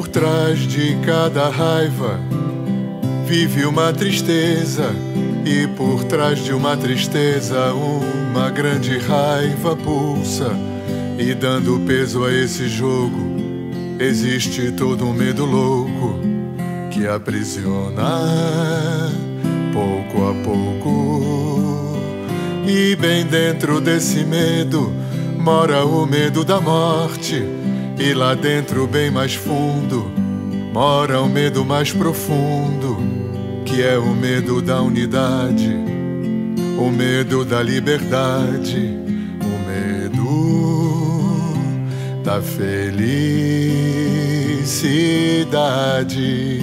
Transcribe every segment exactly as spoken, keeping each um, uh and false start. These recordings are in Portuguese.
trás de cada raiva vive uma tristeza, e por trás de uma tristeza uma grande raiva pulsa. E dando peso a esse jogo existe todo um medo louco que aprisiona pouco a pouco. E bem dentro desse medo mora o medo da morte, e lá dentro, bem mais fundo, mora o medo mais profundo, que é o medo da unidade, o medo da liberdade, o medo da felicidade.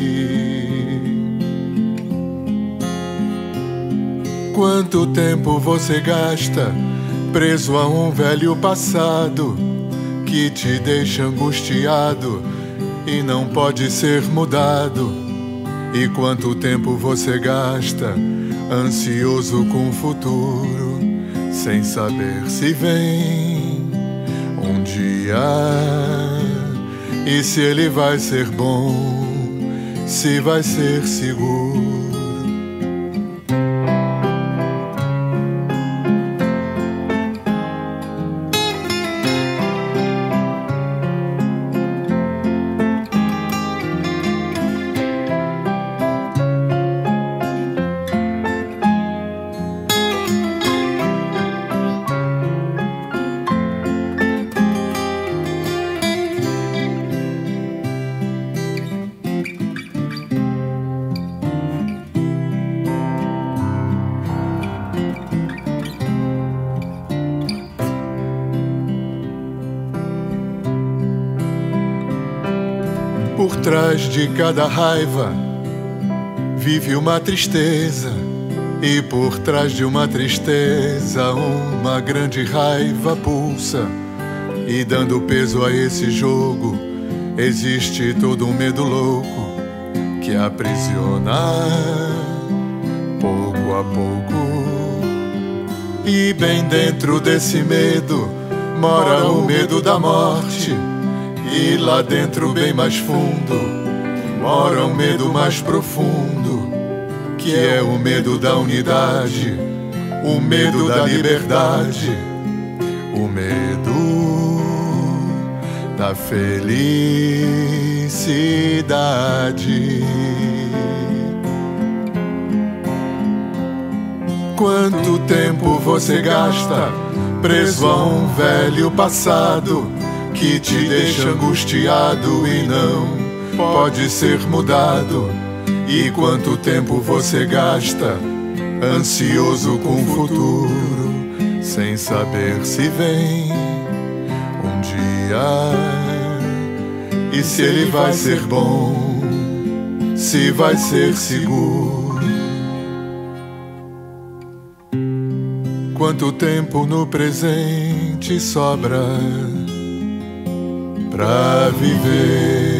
Quanto tempo você gasta preso a um velho passado que te deixa angustiado e não pode ser mudado? E quanto tempo você gasta ansioso com o futuro, sem saber se vem um dia e se ele vai ser bom, se vai ser seguro. Por trás de cada raiva vive uma tristeza, e por trás de uma tristeza uma grande raiva pulsa. E dando peso a esse jogo existe todo um medo louco que aprisiona pouco a pouco. E bem dentro desse medo mora o medo da morte, e lá dentro, bem mais fundo, mora um medo mais profundo, que é o medo da unidade, o medo da liberdade, o medo da felicidade. Quanto tempo você gasta preso a um velho passado que te deixa angustiado e não pode ser mudado? E quanto tempo você gasta ansioso com o futuro, sem saber se vem um dia e se ele vai ser bom, se vai ser seguro? Quanto tempo no presente sobra pra viver?